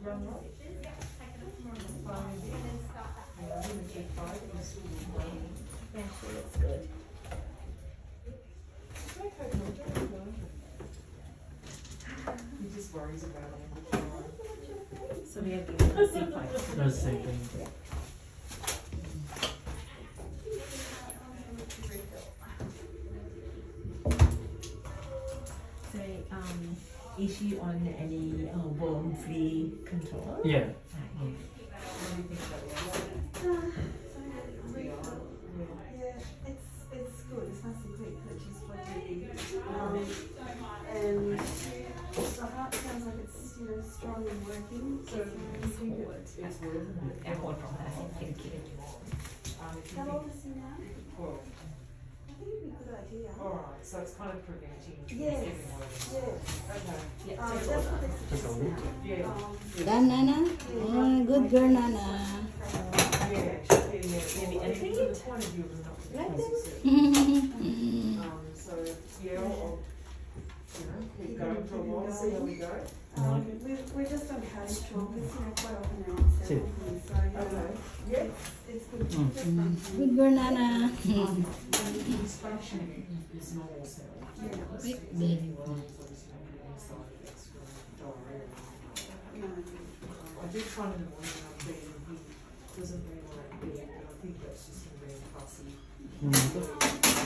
run right? Yeah, I'm going to keep 5 and you still need 1. Yeah, she looks good. It's okay, don't worry. He just worries about language. So we are giving her C5. No, same thing. Yeah. So, is she on any worm-free control? Yeah. Right. What do you think about that? Yeah, it's good. It's nice and quick, which is what you need. And the heart sounds like it's strong and working. So It's working. And hold from her. Thank you. how old is he now? 12. I think it'd be a good idea. Alright, so it's kind of preventing Yes. getting worse. Yes. Okay. Yeah, That's take what over. they suggest now. Yeah. Done, Nana? Oh, good girl, Nana. Yeah, actually, yeah. Maybe Well, anything from it? the point of view of not Like success. So, yeah, I'll keep going for a while, see how we go. We're just on cottage trauma because quite often they're on See. cell so Okay. Yeah. it's good. Good girl, Nana. His function is normal cell. Big. I did try to avoid him up there, and he doesn't really like bed, but I think that's just him being fussy.